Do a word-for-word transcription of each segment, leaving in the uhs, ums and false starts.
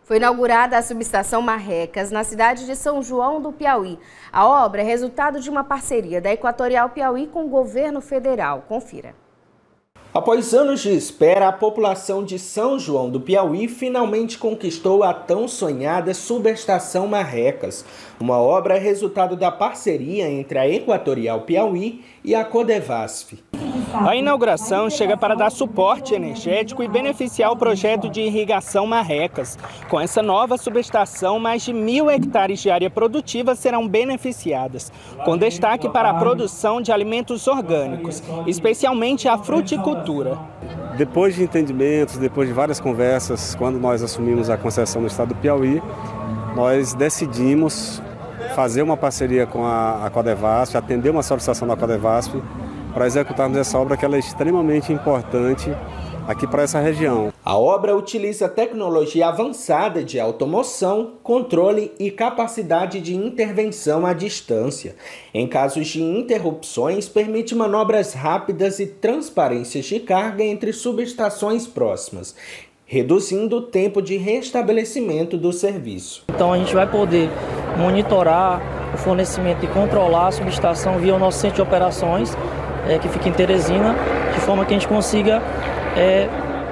Foi inaugurada a subestação Marrecas, na cidade de São João do Piauí. A obra é resultado de uma parceria da Equatorial Piauí com o governo federal. Confira. Após anos de espera, a população de São João do Piauí finalmente conquistou a tão sonhada subestação Marrecas, uma obra resultado da parceria entre a Equatorial Piauí e a Codevasf. A inauguração chega para dar suporte energético e beneficiar o projeto de irrigação Marrecas. Com essa nova subestação, mais de mil hectares de área produtiva serão beneficiadas, com destaque para a produção de alimentos orgânicos, especialmente a fruticultura. Depois de entendimentos, depois de várias conversas, quando nós assumimos a concessão no estado do Piauí, nós decidimos fazer uma parceria com a Codevasf, atender uma solicitação da Codevasf, para executarmos essa obra que ela é extremamente importante aqui para essa região. A obra utiliza tecnologia avançada de automoção, controle e capacidade de intervenção à distância. Em casos de interrupções, permite manobras rápidas e transparências de carga entre subestações próximas, reduzindo o tempo de restabelecimento do serviço. Então a gente vai poder monitorar o fornecimento e controlar a subestação via o nosso centro de operações, É, que fica em Teresina, de forma que a gente consiga é,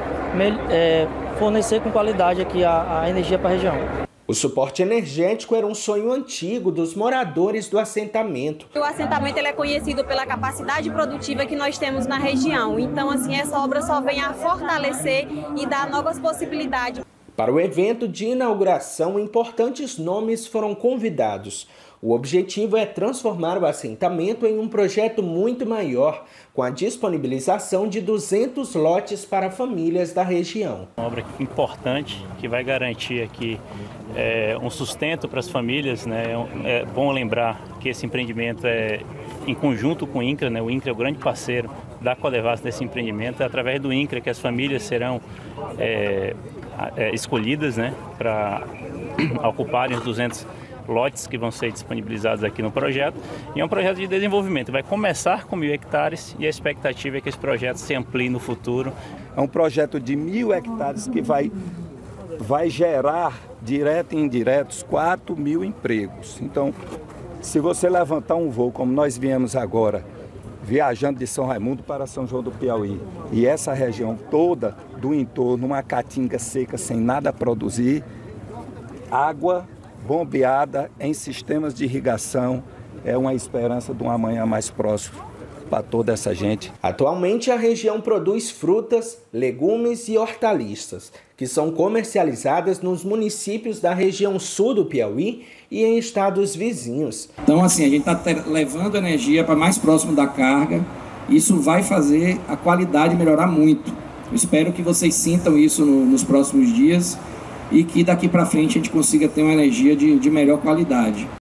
é, fornecer com qualidade aqui a, a energia para a região. O suporte energético era um sonho antigo dos moradores do assentamento. O assentamento ele é conhecido pela capacidade produtiva que nós temos na região. Então, assim, essa obra só vem a fortalecer e dar novas possibilidades. Para o evento de inauguração, importantes nomes foram convidados. O objetivo é transformar o assentamento em um projeto muito maior, com a disponibilização de duzentos lotes para famílias da região. Uma obra importante que vai garantir aqui é, um sustento para as famílias, né? É bom lembrar que esse empreendimento é em conjunto com o INCRA, né? O INCRA é o grande parceiro da Codevasf desse empreendimento. É através do INCRA que as famílias serão é, é, escolhidas, né? Para ocuparem os duzentos lotes que vão ser disponibilizados aqui no projeto. E é um projeto de desenvolvimento. Vai começar com mil hectares e a expectativa é que esse projeto se amplie no futuro. É um projeto de mil hectares que vai, vai gerar, direto e indiretos, quatro mil empregos. Então, se você levantar um voo, como nós viemos agora, viajando de São Raimundo para São João do Piauí, e essa região toda do entorno, uma caatinga seca sem nada a produzir, água bombeada em sistemas de irrigação, é uma esperança de um amanhã mais próximo para toda essa gente. Atualmente a região produz frutas, legumes e hortaliças, que são comercializadas nos municípios da região sul do Piauí e em estados vizinhos. Então assim, a gente está levando energia para mais próximo da carga, isso vai fazer a qualidade melhorar muito. Eu espero que vocês sintam isso no, nos próximos dias, e que daqui para frente a gente consiga ter uma energia de, de melhor qualidade.